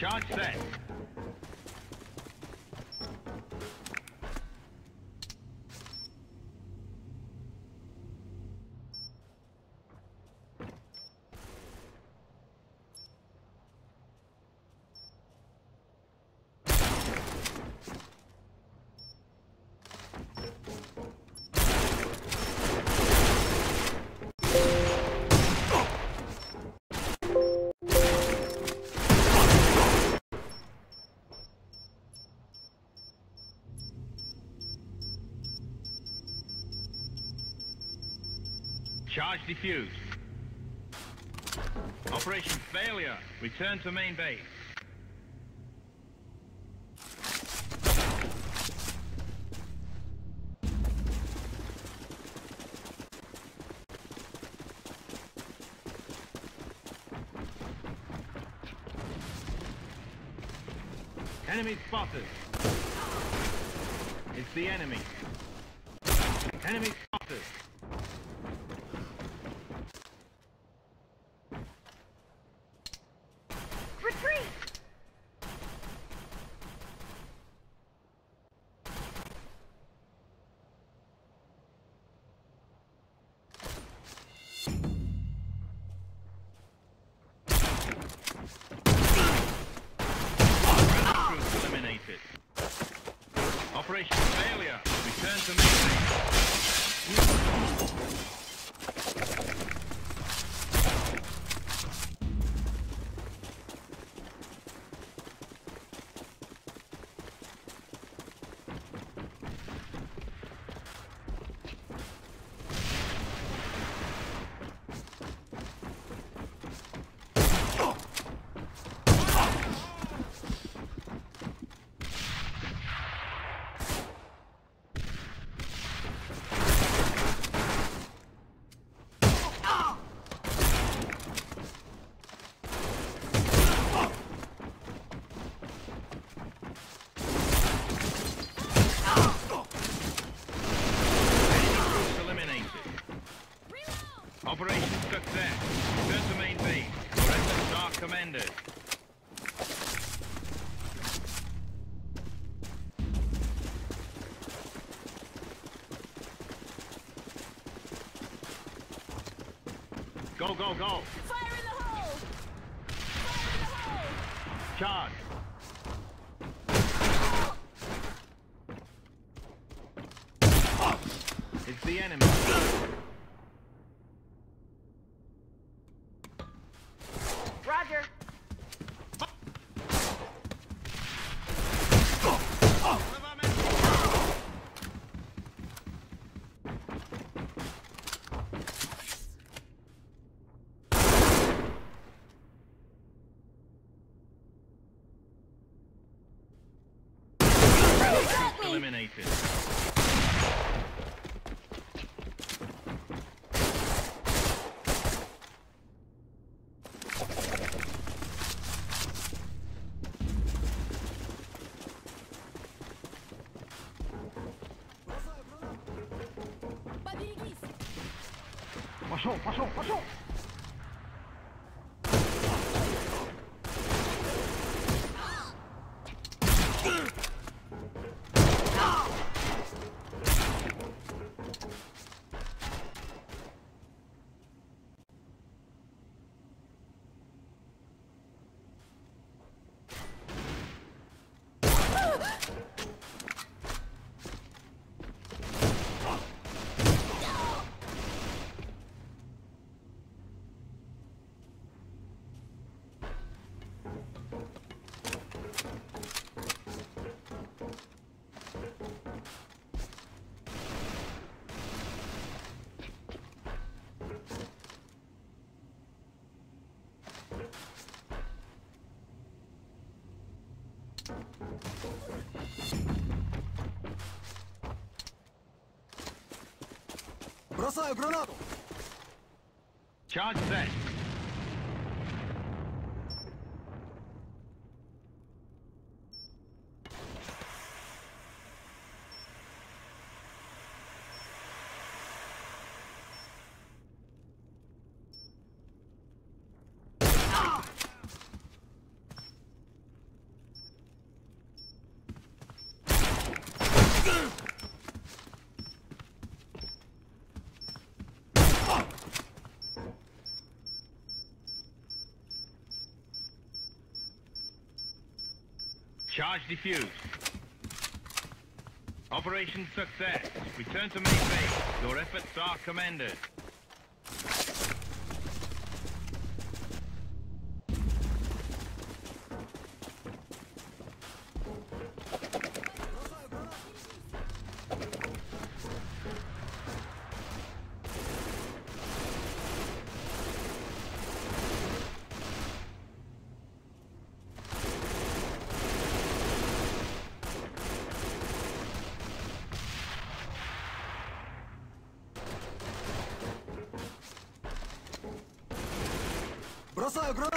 Charge set. Charge defused. Operation failure. Return to main base. Enemy spotted. It's the enemy. Enemy spotted. Retreat! Troops eliminated. Operation failure. Return to main base. Operation success. Return to main base. Surrender are commended. Go, go, go! Fire in the hole! Fire in the hole! Charge! It's the enemy. Roger. Eliminated. Поберегись! Пошел, пошел, пошел! Бросаю гранату! Charge set. Charge defused. Operation success. Return to main base. Your efforts are commended. Бросаю гранату!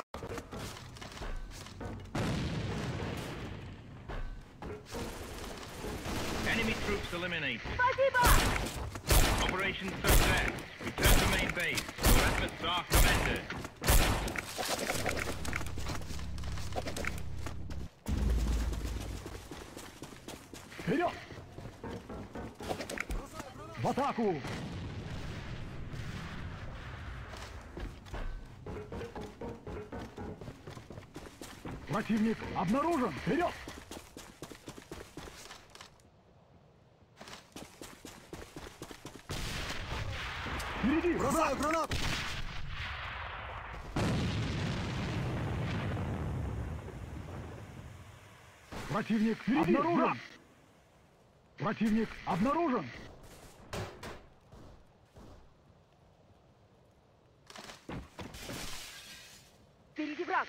Enemy troops eliminated. Спасибо! Operation success. Return to main base. Your efforts are commended. Вперед! В атаку! Противник обнаружен! Вперед! Впереди! Бросаю гранату! Противник обнаружен! Противник обнаружен! Впереди враг!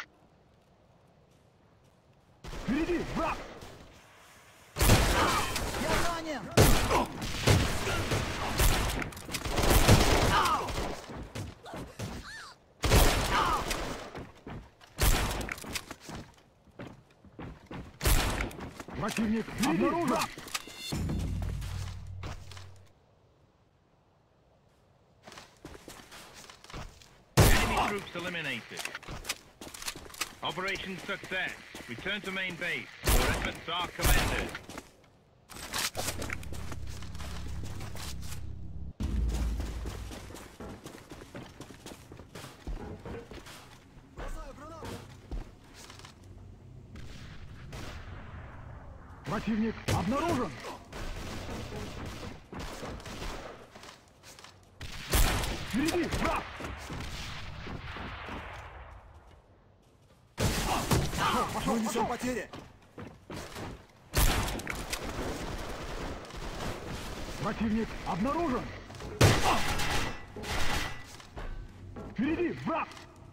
Впереди! Враг! Я ранен! Противник обнаружен! Enemy troops eliminated. Operation success. Return to main base. Your efforts are commended. Бросаю гранату! Противник обнаружен! Впереди! Враг! Мы несем потери! Противник обнаружен! Впереди! Враг!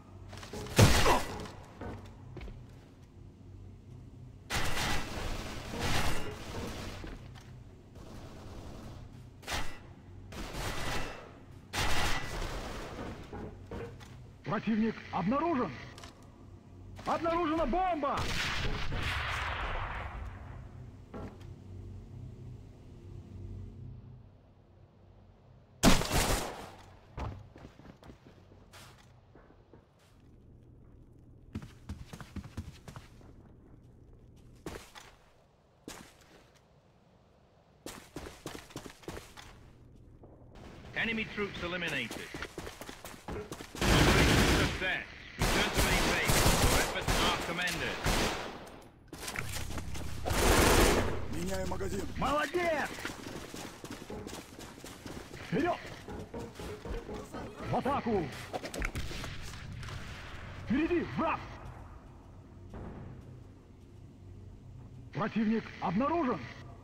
Противник обнаружен! Обнаружена бомба! Enemy troops eliminated. Operation success. Return to main base. Your efforts are commended. Меняю магазин! Молодец! Вперед! В атаку! Впереди! Враг! Противник обнаружен!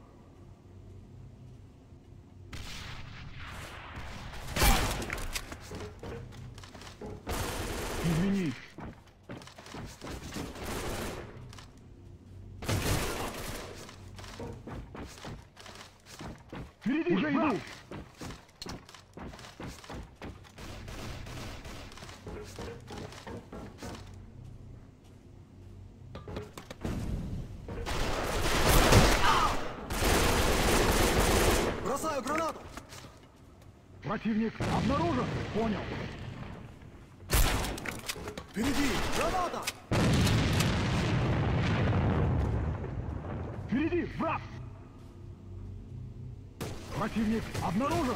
Извини. Впереди! Уже иду! Бросаю гранату! Противник обнаружен! Понял! Впереди! Граната! Впереди! Враг! Противник обнаружен!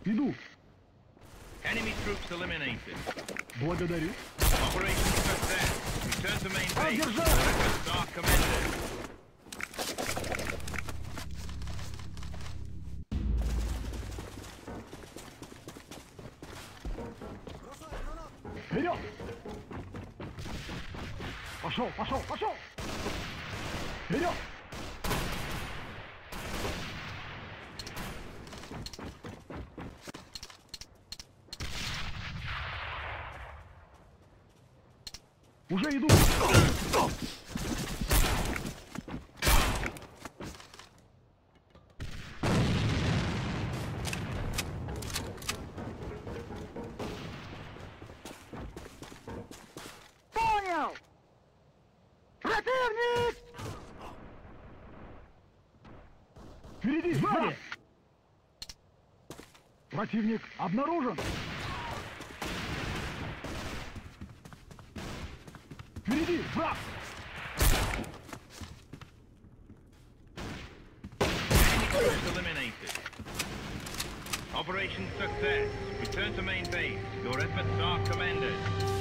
Иду. Enemy troops eliminated. Благодарю. Operation success. Return to main base. Your Поддержал. efforts are commended. Бросаю гранату. Вперед! Пошел, пошел, пошел! Вперед! Уже иду! Понял! Противник! Впереди, сзади! Противник обнаружен! Впереди, враг! Enemy troops eliminated. Operation success. Return to main base. Your efforts are commended.